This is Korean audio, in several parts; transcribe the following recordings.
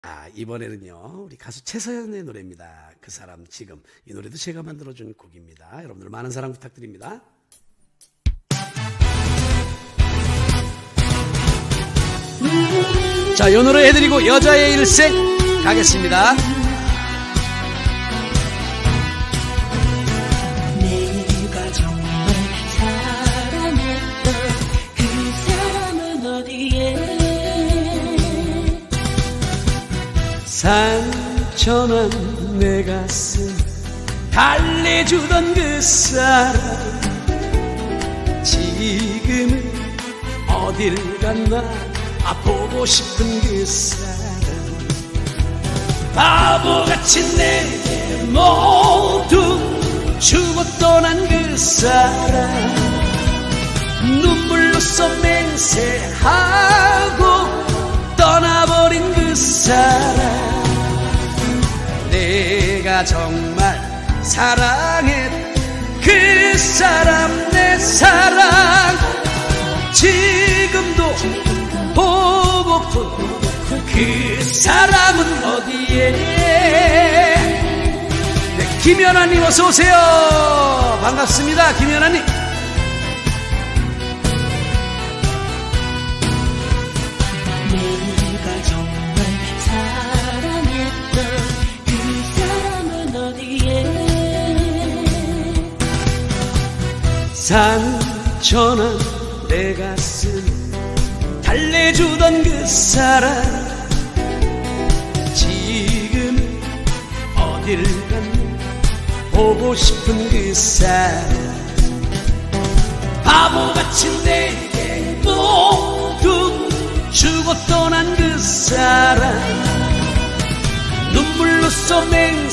이번에는요 우리 가수 최서연의 노래입니다. 그 사람 지금. 이 노래도 제가 만들어준 곡입니다. 여러분들 많은 사랑 부탁드립니다. 자, 이 노래 해드리고 여자의 일생 가겠습니다. 내가 정말 사랑했던 그 사람은 어디에 상처난 내 가슴 달래주던 그 사람 지금은 어딜 갔나 보고 싶은 그 사람 바보같이 내게 모두 주고 떠난 그 사람 눈물로써 맹세하고 떠나버린 그 사람 내가 정말 사랑했던 그 사람 내 사랑 지금도 보고픈 그 사람은 어디에 네, 김연아님 어서오세요. 반갑습니다. 김연아님. 내가 정말 사랑했던 그 사람은 어디에 상처난 내 가슴 달래주던 그 사람 지금 어딜 갔나 보고 싶은 그 사람 바보같이 내게 모두 주고 떠난 그 사람 눈물로써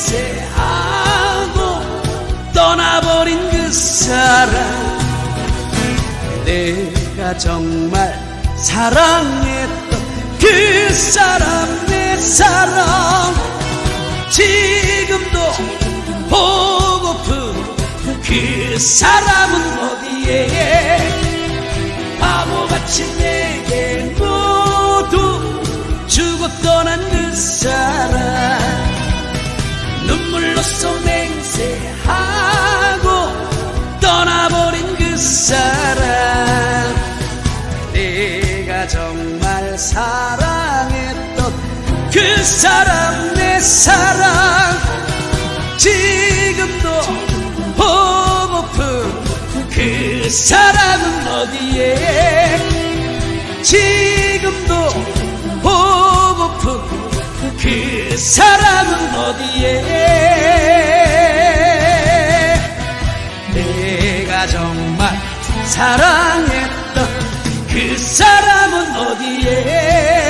맹세하고 떠나버린 그 사람 내가 정말 사랑했던 그 사람 내 사랑 지금도 보고픈 그 사람은 어디에 바보같이 내게 모두 주고 떠난 그 사람 눈물로써 맹세하고 떠나버린 그 사람 내가 정말 사랑했던 그 사람 내 사랑 지금도 보고픈 그 사람은 어디에 지금도 보고픈 그 사람은 어디에 내가 정말 사랑했던 그 사람은 어디에